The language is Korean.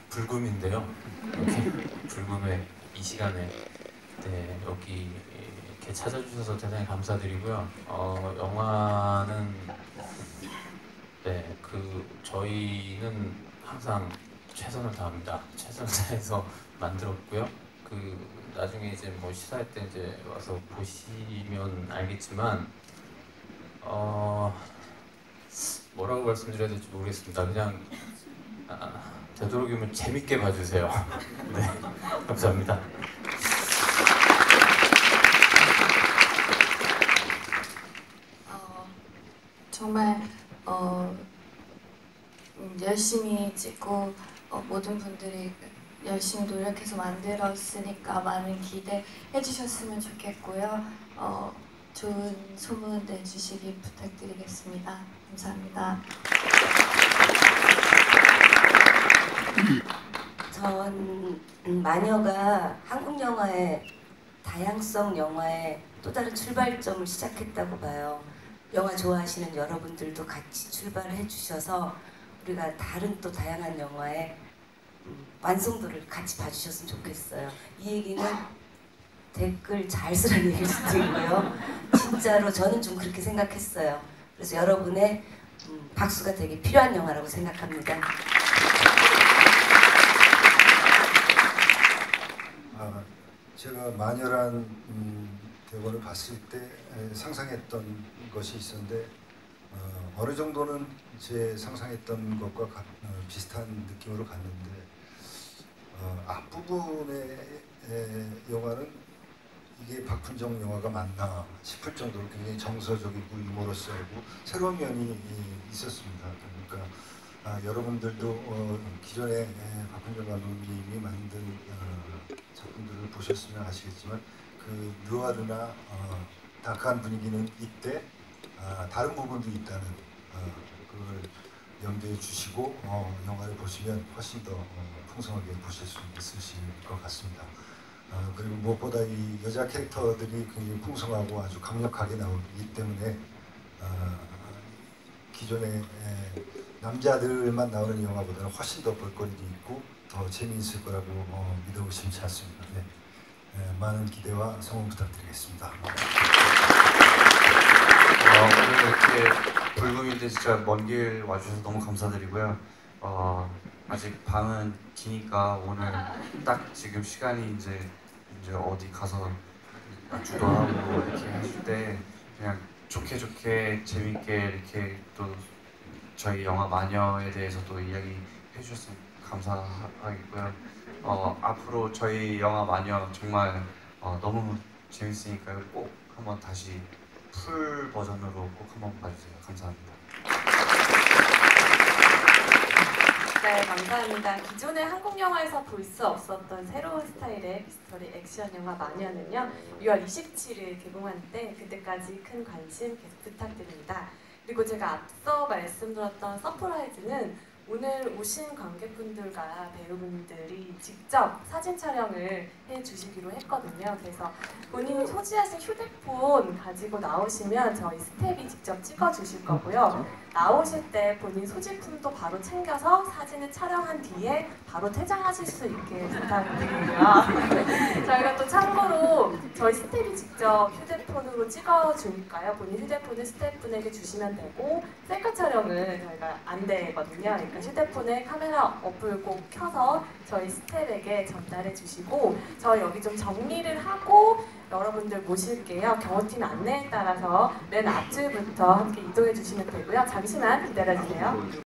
불금인데요. 이렇게 불금의 이 시간에 여기 이렇게 찾아주셔서 대단히 감사드리고요. 영화는 저희는 항상 최선을 다합니다. 최선을 다해서 만들었고요. 나중에 이제 뭐 시사회 때 이제 와서 보시면 알겠지만 뭐라고 말씀드려야 될지 모르겠습니다. 그냥 되도록이면 재밌게 봐주세요. 네, 감사합니다. 정말 열심히 찍고 모든 분들이 열심히 노력해서 만들었으니까 많은 기대해 주셨으면 좋겠고요. 좋은 소문 내주시기 부탁드리겠습니다. 감사합니다. 전 마녀가 한국 영화의 다양성 영화의 또 다른 출발점을 시작했다고 봐요. 영화 좋아하시는 여러분들도 같이 출발해 주셔서 우리가 다른 또 다양한 영화의 완성도를 같이 봐주셨으면 좋겠어요. 이 얘기는 댓글 잘 쓰라는 얘기일 수도 있고요. 진짜로 저는 좀 그렇게 생각했어요. 그래서 여러분의 박수가 되게 필요한 영화라고 생각합니다. 제가 마녀란 대본을 봤을 때 상상했던 것이 있었는데 어느 정도는 제 상상했던 것과 비슷한 느낌으로 갔는데 앞부분의 영화는 이게 박훈정 영화가 맞나 싶을 정도로 굉장히 정서적이고 유머러스하고 새로운 면이 있었습니다. 그러니까 여러분들도 기존에 박훈정 감독님이 만든 작품들을 보셨으면 아시겠지만 그 느와르나 다크한 분위기는 이때 다른 부분도 있다는 그걸 염두에 주시고 영화를 보시면 훨씬 더 풍성하게 보실 수 있으실 것 같습니다. 그리고 무엇보다 이 여자 캐릭터들이 굉장히 풍성하고 아주 강력하게 나오기 때문에 기존의 남자들만 나오는 영화보다는 훨씬 더 볼거리도 있고 더 재미있을 거라고 믿어 의심치 않습니다. 네. 많은 기대와 성원 부탁드리겠습니다. 오늘 이렇게 불금인데 진짜 먼 길 와주셔서 너무 감사드리고요. 아직 밤은 기니까 오늘 딱 지금 시간이 이제 어디 가서 주도하고 이렇게 하실 때 그냥 좋게 재밌게 이렇게 또 저희 영화 마녀에 대해서 또 이야기 해주셨으면 감사하겠고요. 앞으로 저희 영화 마녀 정말 너무 재밌으니까요. 꼭 한번 다시 풀 버전으로 꼭 한번 봐주세요. 감사합니다. 네, 감사합니다. 기존의 한국 영화에서 볼 수 없었던 새로운 스타일의 미스터리 액션 영화 마녀는요 6월 27일 개봉하는데 그때까지 큰 관심 계속 부탁드립니다. 그리고 제가 앞서 말씀드렸던 서프라이즈는 오늘 오신 관객분들과 배우분들이 직접 사진 촬영을 해주시기로 했거든요. 그래서 본인이 소지하신 휴대폰 가지고 나오시면 저희 스텝이 직접 찍어주실 거고요. 나오실 때 본인 소지품도 바로 챙겨서 사진을 촬영한 뒤에 바로 퇴장하실 수 있게 부탁드리고요. 저희가 또 참고로 저희 스텝이 직접 휴대폰으로 찍어주니까요. 본인 휴대폰을 스태프분에게 주시면 되고 셀카 촬영은 저희가 안 되거든요. 그러니까 휴대폰에 카메라 어플 꼭 켜서 저희 스텝에게 전달해 주시고 저희 여기 좀 정리를 하고 여러분들 모실게요. 경호팀 안내에 따라서 맨 앞줄부터 함께 이동해 주시면 되고요. 잠시만 기다려주세요.